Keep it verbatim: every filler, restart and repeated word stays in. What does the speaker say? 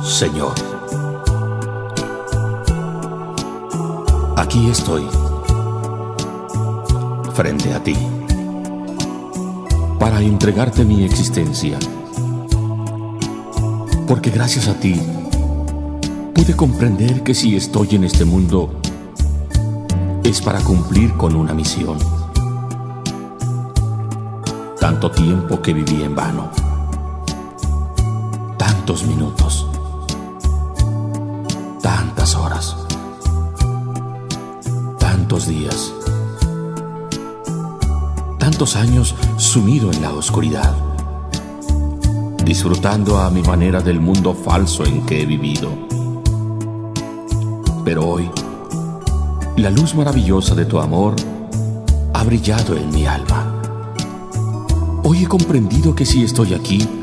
Señor, aquí estoy, frente a ti, para entregarte mi existencia, porque gracias a ti pude comprender que si estoy en este mundo es para cumplir con una misión. Tanto tiempo que viví en vano, tantos minutos, tantas horas, tantos días, tantos años sumido en la oscuridad, disfrutando a mi manera del mundo falso en que he vivido. Pero hoy, la luz maravillosa de tu amor ha brillado en mi alma. Hoy he comprendido que si estoy aquí